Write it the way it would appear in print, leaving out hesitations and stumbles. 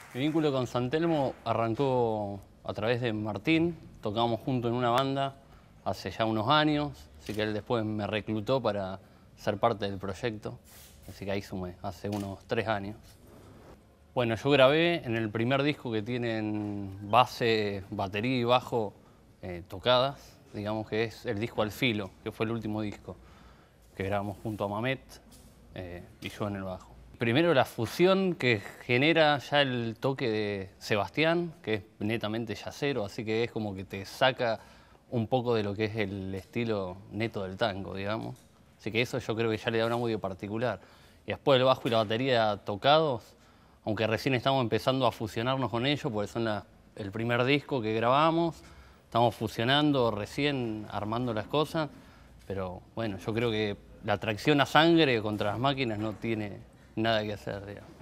Mi vínculo con San Telmo arrancó a través de Martín, tocábamos juntos en una banda hace ya unos años, así que él después me reclutó para ser parte del proyecto, así que ahí sumé, hace unos 3 años. Bueno, yo grabé en el primer disco que tienen base, batería y bajo tocadas, digamos que es el disco Al Filo, que fue el último disco que grabamos junto a Mamet y yo en el bajo. Primero la fusión que genera ya el toque de Sebastián, que es netamente yacero, así que es como que te saca un poco de lo que es el estilo neto del tango, digamos. Así que eso yo creo que ya le da un audio particular. Y después el bajo y la batería tocados, aunque recién estamos empezando a fusionarnos con ellos, porque son el primer disco que grabamos, estamos fusionando, recién armando las cosas, pero bueno, yo creo que la tracción a sangre contra las máquinas no tiene nada que hacer, digamos.